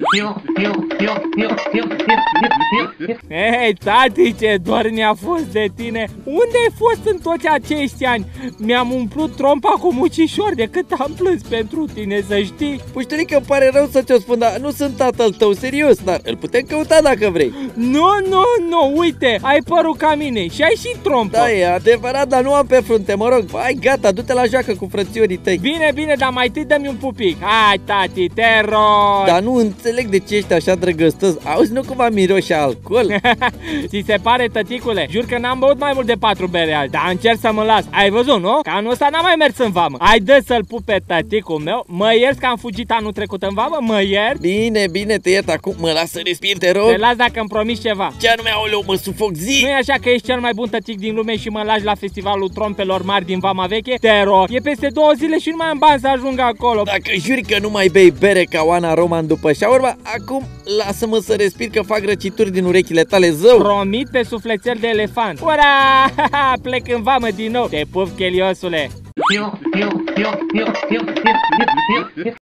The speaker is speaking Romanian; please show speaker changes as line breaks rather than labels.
Hei, tati, ce dor mi-a fost de tine. Unde ai fost în toți acești ani? Mi-am umplut trompa cu mucișori de cât am plâns pentru tine, să știi.
Pușturică, îmi pare rău să ți-o spun, dar nu sunt tatăl tău, serios, dar îl putem căuta dacă vrei.
Nu, uite, ai părul ca mine și ai și trompă.
Da, e adevărat, dar nu am pe frunte, mă rog. Hai, gata, du-te la joacă cu frățiorii tăi.
Bine, dar mai întâi dă-mi un pupic. Hai, tati, te rog.
Dar nu înțeleg de ce ești așa drăgăstos. Auzi, nu cumva miroși alcool?
Ți se pare, tăticule? Jur că n-am băut mai mult de 4 bere azi, dar încerc să mă las. Ai văzut, nu? Că anul ăsta n-am mai mers în vamă. Hai, dă să-l pup pe tăticul meu. Mă ierți că am fugit anul trecut în vamă? Mă ierți?
Bine, te iert acum. Mă las să respir, te rog.
Te las dacă îmi promiți ceva.
Ce anume, aoleu, mă sufoc, zi.
Nu e așa că ești cel mai bun tătic din lume și mă lași la festivalul trompelor mari din Vama Veche? Te rog. E peste 2 zile și nu mai am bani să ajung acolo.
Dacă juri că nu mai bei bere ca Oana Roman după șaurma, acum lasă-mă să respir că fac răcituri din urechile tale, zău.
Promit pe sufletel de elefant. Ura! Plec în vamă din nou. Te pup, cheliosule.